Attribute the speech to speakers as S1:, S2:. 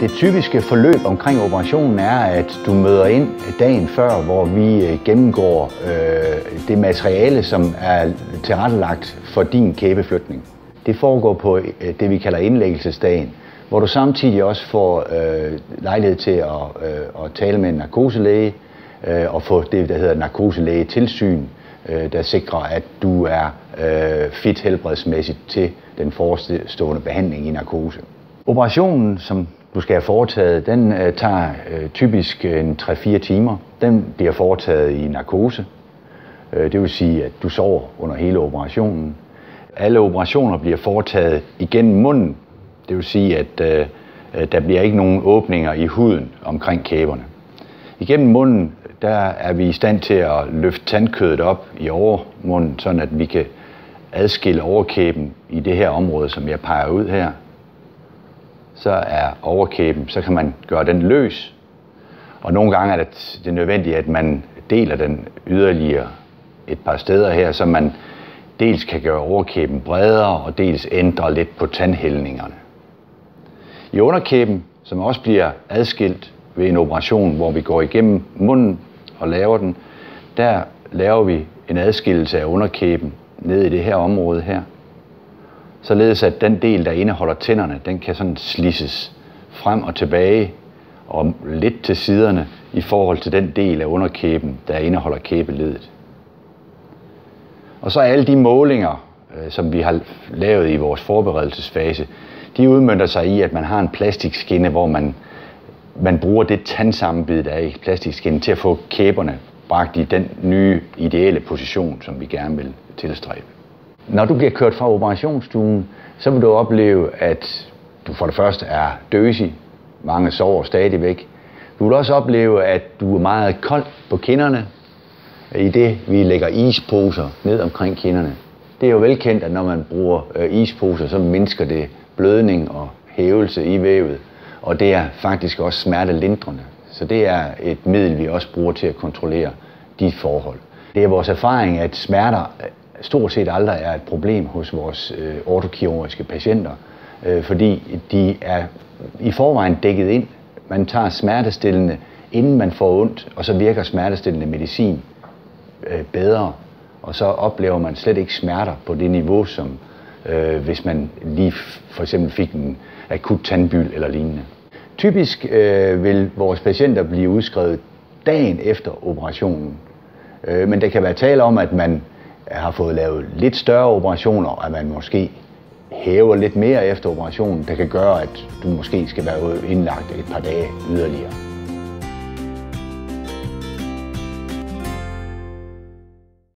S1: Det typiske forløb omkring operationen er, at du møder ind dagen før, hvor vi gennemgår det materiale, som er tilrettelagt for din kæbeflytning. Det foregår på det, vi kalder indlæggelsesdagen, hvor du samtidig også får lejlighed til at tale med en narkoselæge og få det, der hedder narkoselægetilsyn, der sikrer, at du er fit helbredsmæssigt til den forestående behandling i narkose. Operationen, som du skal have foretaget, den tager typisk en 3-4 timer. Den bliver foretaget i narkose. Det vil sige, at du sover under hele operationen. Alle operationer bliver foretaget igennem munden. Det vil sige, at der bliver ikke nogen åbninger i huden omkring kæberne. Igennem munden, der er vi i stand til at løfte tandkødet op i overmunden, sådan at vi kan adskille overkæben i det her område, som jeg peger ud her. Så er overkæben, så kan man gøre den løs. Og nogle gange er det nødvendigt, at man deler den yderligere et par steder her, så man dels kan gøre overkæben bredere og dels ændre lidt på tandhældningerne. I underkæben, som også bliver adskilt ved en operation, hvor vi går igennem munden og laver den, der laver vi en adskillelse af underkæben ned i det her område her. Således at den del, der indeholder tænderne, den kan sådan slisses frem og tilbage og lidt til siderne i forhold til den del af underkæben, der indeholder kæbeleddet. Og så er alle de målinger, som vi har lavet i vores forberedelsesfase, de udmønter sig i, at man har en plastikskinne, hvor man bruger det tandsammenbid, der er i plastikskinne, til at få kæberne bragt i den nye ideelle position, som vi gerne vil tilstræbe. Når du bliver kørt fra operationsstuen, så vil du opleve, at du for det første er døsig. Mange sover stadigvæk. Du vil også opleve, at du er meget kold på kinderne, i det vi lægger isposer ned omkring kinderne. Det er jo velkendt, at når man bruger isposer, så mindsker det blødning og hævelse i vævet. Og det er faktisk også smertelindrende. Så det er et middel, vi også bruger til at kontrollere de forhold. Det er vores erfaring, at smerter stort set aldrig er et problem hos vores ortokirurgiske patienter, fordi de er i forvejen dækket ind. Man tager smertestillende, inden man får ondt, og så virker smertestillende medicin bedre, og så oplever man slet ikke smerter på det niveau, som hvis man lige for eksempel fik en akut tandbyld eller lignende. Typisk vil vores patienter blive udskrevet dagen efter operationen, men der kan være tale om, at man har fået lavet lidt større operationer, og at man måske hæver lidt mere efter operationen, der kan gøre, at du måske skal være indlagt et par dage yderligere.